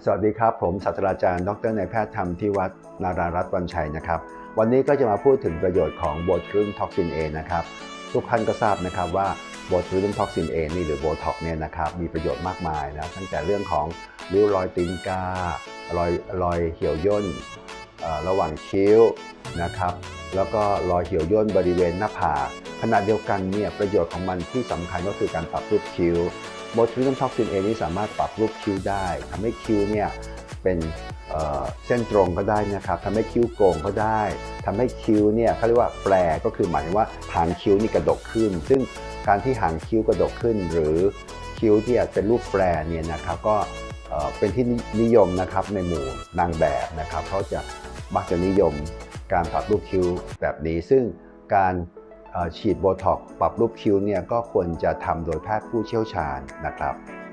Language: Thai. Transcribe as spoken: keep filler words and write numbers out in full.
สวัสดีครับผมศาสตราจารย์ดรนายแพทย์ธรรมทิวัฒน์นารารัตน์วันชัยนะครับวันนี้ก็จะมาพูดถึงประโยชน์ของโบทูลินท็อกซิน A นะครับทุกท่านก็ทราบนะครับว่าโบทูลินท็อกซิน A นี่หรือโบท็อกเนี่ยนะครับมีประโยชน์มากมายนะตั้งแต่เรื่องของริ้วรอยตีนการอยรอยเหี่ยวย่นระหว่างคิ้วนะครับแล้วก็รอยเหี่ยวย่นบริเวณหน้าผากขณะเดียวกันเนี่ยประโยชน์ของมันที่สำคัญก็คือการปรับรูปคิ้วโบทูลินท็อกซิน A นี้สามารถปรับรูปคิ้วได้ทำให้คิ้วเนี่ยเป็นเอ่อเส้นตรงก็ได้นะครับทำให้คิ้วโก่งก็ได้ทำให้คิ้วเนี่ยเขาเรียกว่าแปรก็คือหมายถึงว่าหางคิ้วนี่กระดกขึ้นซึ่งการที่หางคิ้วกระดกขึ้นหรือคิ้วที่เป็นรูปแปรเนี่ยนะครับก็เป็นที่นิยมนะครับในหมู่นางแบบนะครับเขาจะมักจะนิยมการปรับรูปคิ้วแบบนี้ซึ่งการฉีดโบท็อกซ์ปรับรูปคิ้วเนี่ยก็ควรจะทำโดยแพทย์ผู้เชี่ยวชาญนะครับ